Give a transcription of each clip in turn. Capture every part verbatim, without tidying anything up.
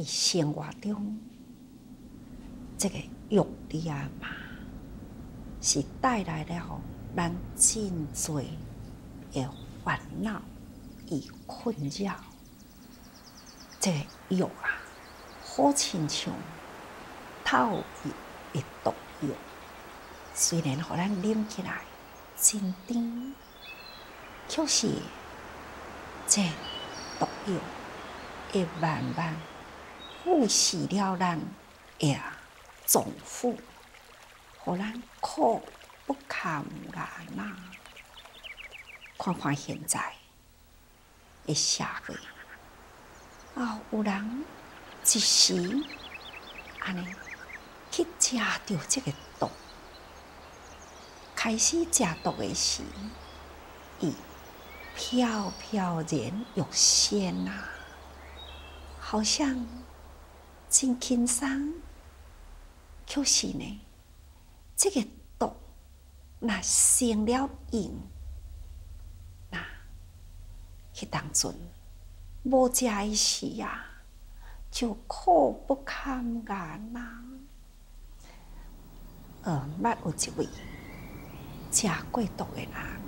伫生活中，这个欲力啊嘛，是带来了咱真多的烦恼与困扰。这个欲啊，好亲像透热的毒药，虽然互咱啉起来真甜，却是这毒药会慢慢腐蚀了咱的脏腑，互咱苦不堪言呐！看看现在的社会，啊，有人一时安尼去食着这个毒，开始食毒的时，伊飘飘然欲仙呐、啊，好像真轻松。可是呢，这个毒那成了瘾，那迄当阵无食的时啊，就苦不堪言呐。呃，捌有一位食过毒的人，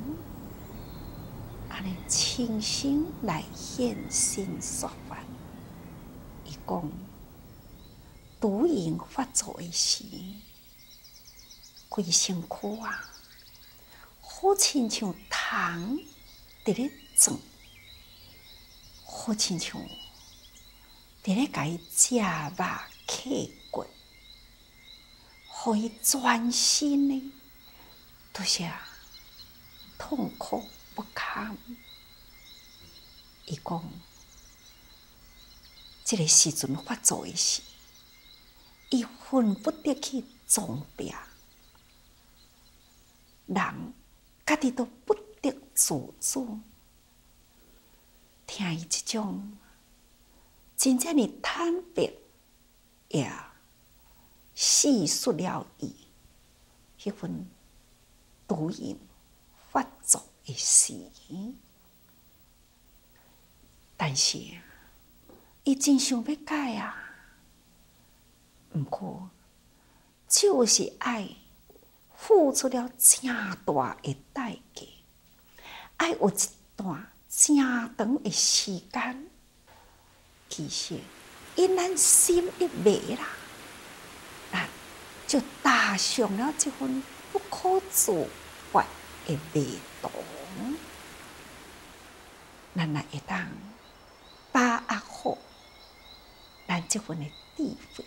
安尼亲身来现身说法，伊讲。毒瘾发作的时，规身躯啊，好亲像虫伫咧钻，好亲像伫咧甲伊食肉刻骨，互伊全身呢都是痛苦不堪。伊讲，这个时阵发作的时，伊恨不得去撞壁，人家己都不得自主。听伊这种真正的坦白，也细述了伊迄份毒瘾发作的时，但是伊真想要改啊。毋过，就是爱付出了正大的代价，爱有一段正长的时间。其实，因咱心一迷啦，咱就踏上了这份不可自拔的迷途。咱若会当把握好咱这份的智慧。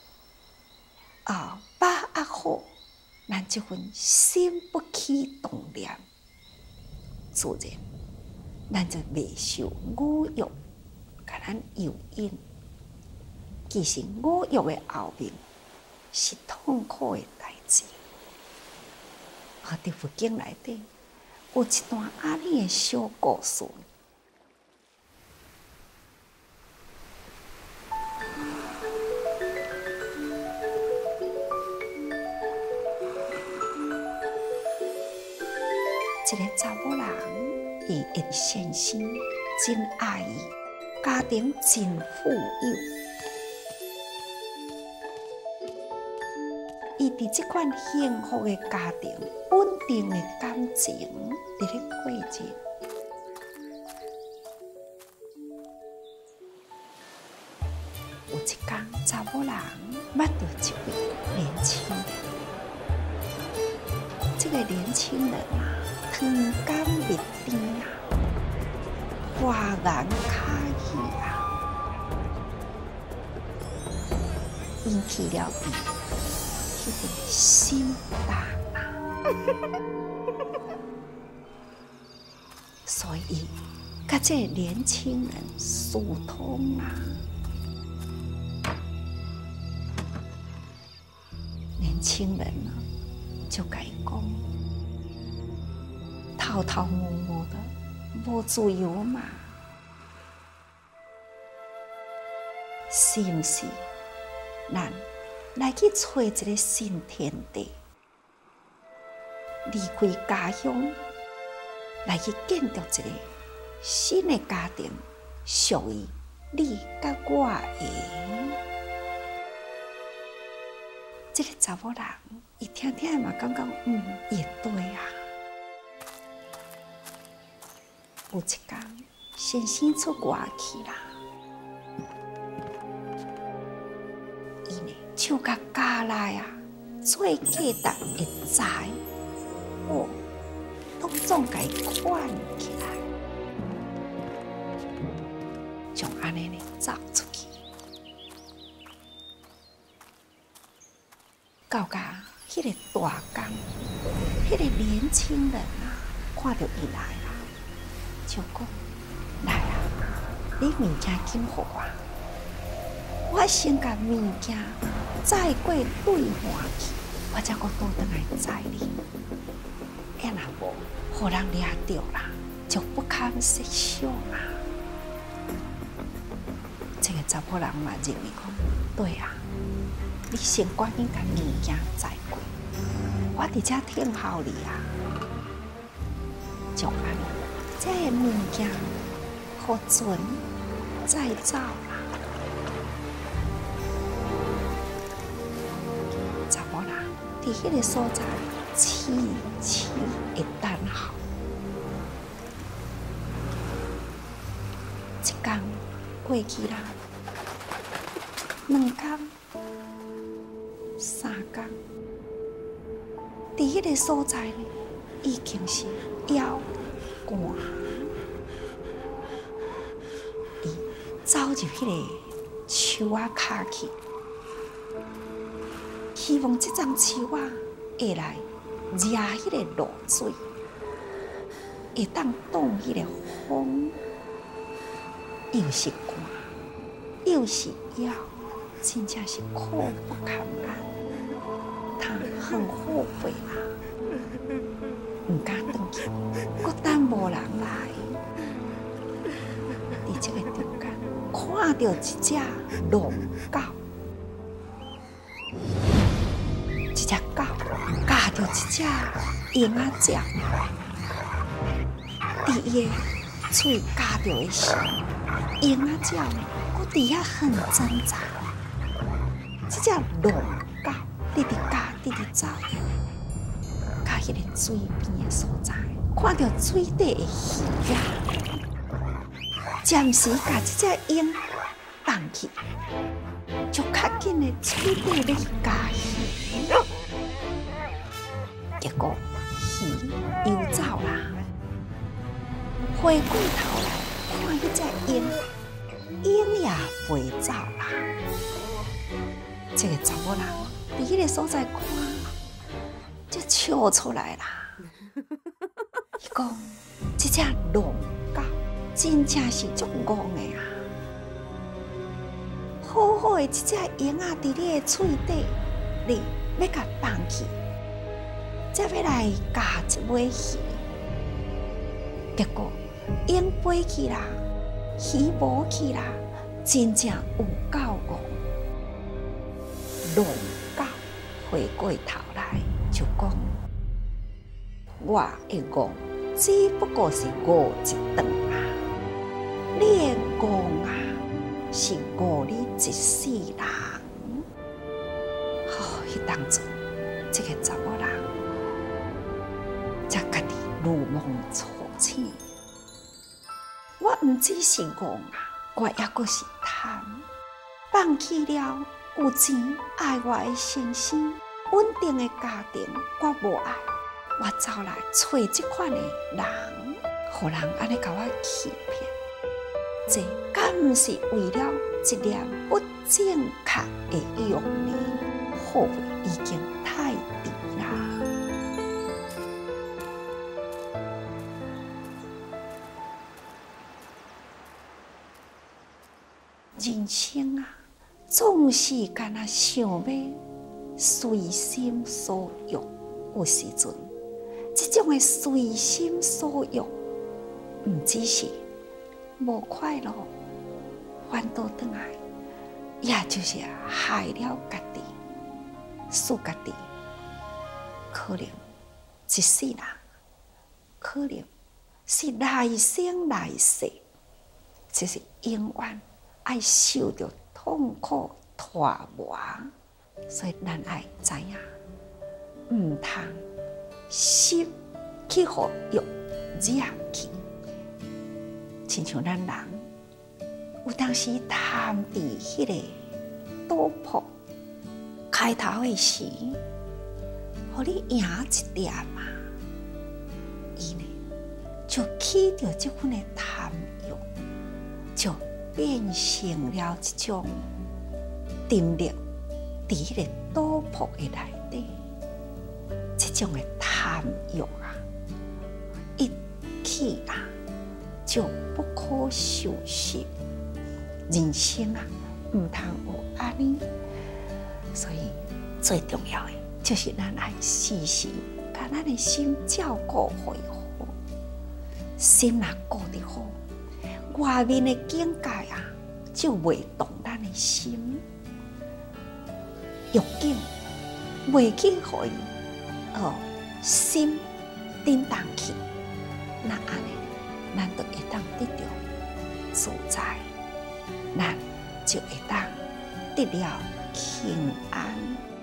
啊，把握好咱这份心不起动念，自然咱就袂受五欲甲咱诱引。其实五欲的后面是痛苦的代志。啊，伫佛经内底有一段安尼的小故事。一个查某人，伊因先生真爱伊，家庭真富有。伊伫这款幸福的家庭、稳定的感情伫咧过日。有一天，查某人捌到一位年轻人，这个年轻人啊。光感蜜甜啊，花言巧语啊，引起了伊迄份心动啊。所以，甲这个年轻人疏通啊。年轻人呢，就甲伊讲。偷偷摸摸的，无自由嘛？是毋是？咱来去找一个新天地，离开家乡，来去建筑一个新的家庭，属于你甲我的。这个查某人，伊听听嘛，感觉嗯，也对啊。有一天，先生出外去啦，伊呢手甲夹来啊，做价值会知，哦，拢总该款起来，就安尼呢走出去。到甲迄个大工，迄个年轻人啊，看到伊来啦，就讲：来啊，你物件紧互我，我先甲物件载过对换去，我才阁倒转来载你。要若无，互人掠着啦，就不堪设想啊！这个查甫人嘛认为讲，对啊。你先赶紧甲物件载过，我伫遮听候你啊。就安尼，这个物件互船载走啦。查某人伫迄个所在痴痴的等候。一天过去啦，两天。三工，伫迄个所在呢，已经是腰寒，伊走入迄个树仔骹去，希望这丛树仔会来惹迄个露水，会当挡迄个风，又是寒，又是腰。真正是苦不堪言，他很后悔啦，唔敢回去，搁等无人来。伫这个中间，看到一只狼狗，一只狗夹着一只鹰仔鸟，伫伊个喙夹着的时，鹰仔鸟搁伫遐很挣扎。这只狼狗直直夹，直直走，到迄个水边的所在，看到水底的鱼啊，暂时把这只鹰放去，就较紧的水底咧夹鱼，结果鱼游走啦，回过头来看迄只鹰，鹰也飞走啦。这个查某人伫迄个所在看，就笑出来啦。伊讲：这只狼狗真正是足戆的啊！好好的一只鹰仔伫你的喙底，你要甲放去，才要来夹一尾鱼。结果鹰飞去啦，鱼无去啦，真正有够戆。狼狗回过头来就讲：我的戆只不过是误一顿啊，你的戆啊是误你一世人。哦，迄当初，这个查某人才家己如梦初醒。我毋只是戆啊，我抑阁是贪，放弃了。有钱爱我的先生，稳定的家庭我无爱，我走来找这款的人，互人安尼甲我欺骗，这敢毋是为了一念不正确的欲呢？后悔已经太低啦。人生啊！总是干那想要随心所欲，有时阵，这种的随心所欲，唔只是无快乐，反倒转来，也就是害了家己，使家己可能一世人，可能是来生来世，就是永远爱受着痛苦拖磨，所以咱爱知影，毋通心去互欲惹去。亲像咱人有当时贪伫迄个赌博开头的时，互你赢一点嘛，伊呢就起着这份的贪欲，就变成了一种沉溺伫迄个赌博的内底，这种的贪欲啊，一起啊就不可收拾。人生啊，毋通有安尼，所以最重要的就是咱爱时时把咱的心照顾好，心若顾得好，外面的境界啊，就袂动咱的心，欲境袂去互伊哦心震动去，那安尼，咱就会当得到自在。咱就会当得了平安。